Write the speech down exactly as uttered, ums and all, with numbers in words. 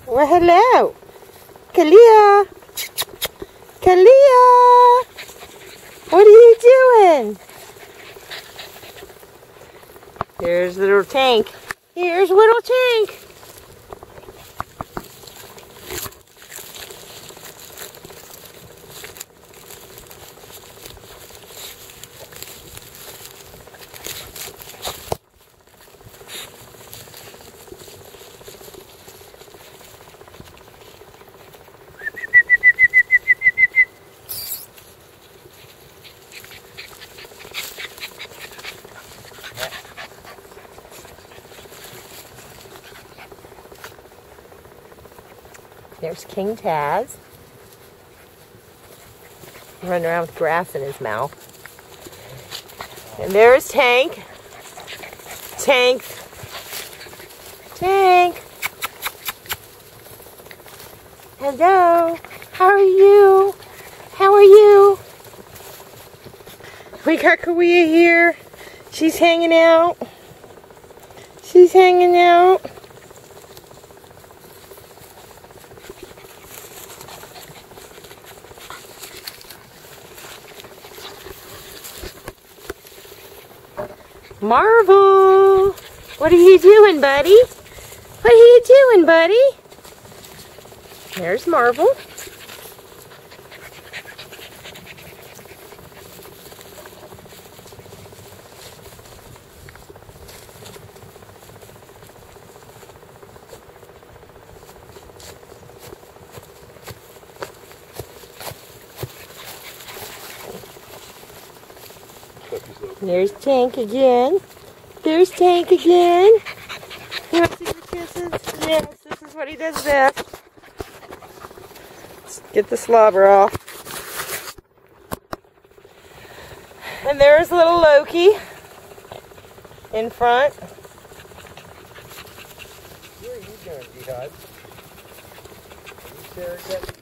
Well, hello. Kalia. Kalia. What are you doing? Here's little Tank. Here's little Tank. There's King Taz. Running around with grass in his mouth. And there's Tank. Tank. Tank. Hello. How are you? How are you? We got Kalia here. She's hanging out. She's hanging out. Marvel, what are you doing, buddy? What are you doing, buddy? There's Marvel. There's Tank again. There's Tank again. You want to see the kisses? Yes, this is what he does best. Let's get the slobber off. And there's little Loki in front. What are you doing, Jihad? Are you staring at